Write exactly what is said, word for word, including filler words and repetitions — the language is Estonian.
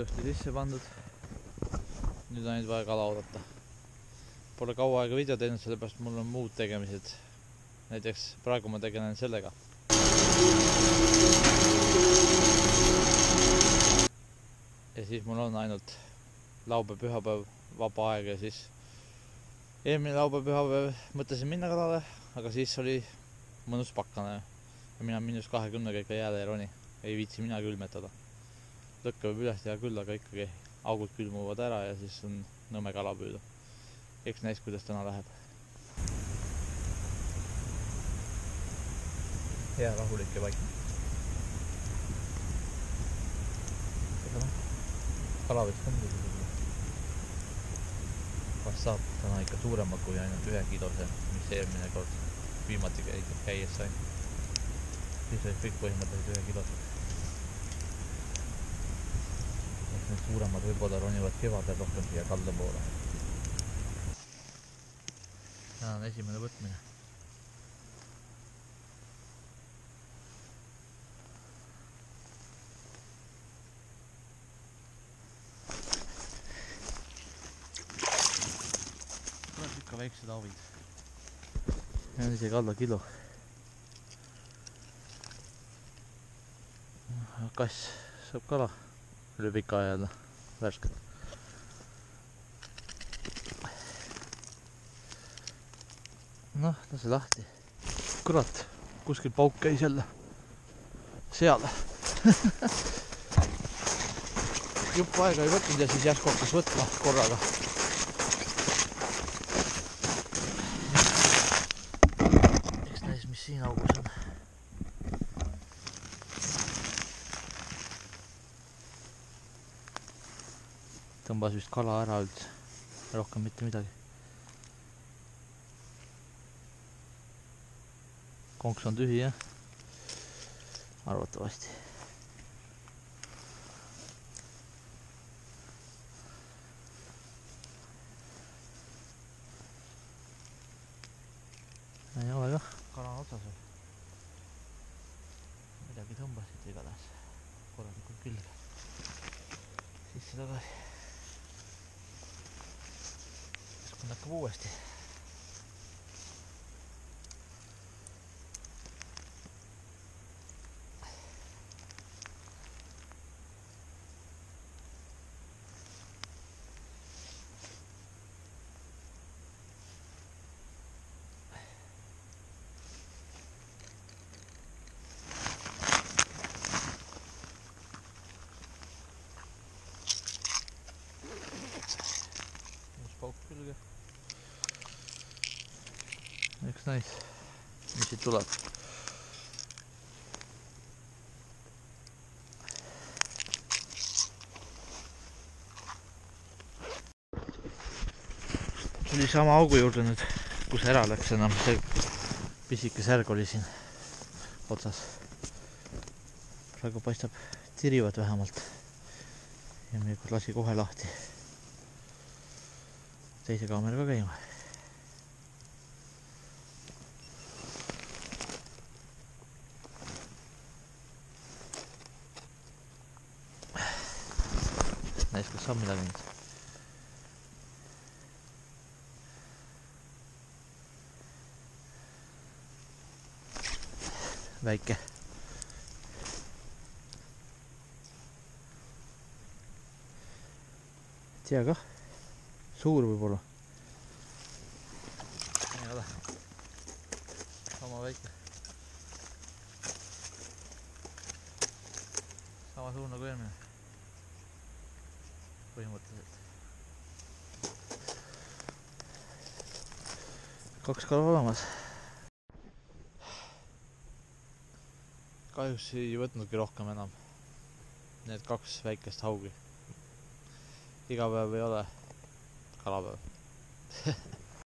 ilusti sisse pandud. Nüüd on ainult vaja kala oodata. Pole kaua aega video teinud, sellepärast mul on muud tegemised. Näiteks praegu ma tegelen sellega. Ja siis mul on ainult laupäev, pühapäev vaba aeg ja siis eelmine laupäev, pühapäev mõtlesin minna kalale, aga siis oli mõnus pakkane ja mina miinus kahekümnega ikka jääle ei roni. Ei viitsi mina külmetada. Lõkke võib üles teha küll, aga ikkagi augud külmuvad ära ja siis on nõme kala püüda. Eks näis, kuidas täna läheb. Hea rahulik ja vaikne. Ega noh, kala võiks kõndida tulla. Vast saab täna ikka suurema kui ainult ühe kilose, mis eelmine kord viimati käies sain. Siis olid kõik põhimõtteliselt ühe kilosed. Eks need suuremad võib-olla ronivad kevadel rohkem siia kalda poole. Täna on esimene võtmine. Tuleb ikka väiksed aavid. Ja on isegi alla kilo. Kass saab kala üle pika ajada värsket. Noh, lase lahti. Kurat, kuskil pauk käis jälle. Seal. Jupp aega ei võtnud ja siis järsku hakkas võtma korraga. Eks näis, mis siin augus on. Tõmbas vist kala ära üldse, rohkem mitte midagi. Konks on tühi, jah? Arvatavasti. Ei ole kah, kala on otsas. Midagi tõmbasid igatahes korralikult külge. Sisse tagasi. Keskond hakkab uuesti. Pauk külge. Eks näis, mis siit tuleb. Tuli sama augu juurde nüüd, kus ära läks enam. See pisike särg oli siin otsas. Praegu paistab tirivad vähemalt. Ja meil lasi kohe lahti. Teise kaameraga käima. Näis, kas saab midagi nüüd. Väike. Tea kah. Suur võib-olla. Ei ole. Sama väike. Sama suur nagu eelmine. Põhimõtteliselt. Kaks kala olemas. Kahjuks ei võtnudki rohkem enam. Need kaks väikest haugi. Iga päev ei ole kalapäev.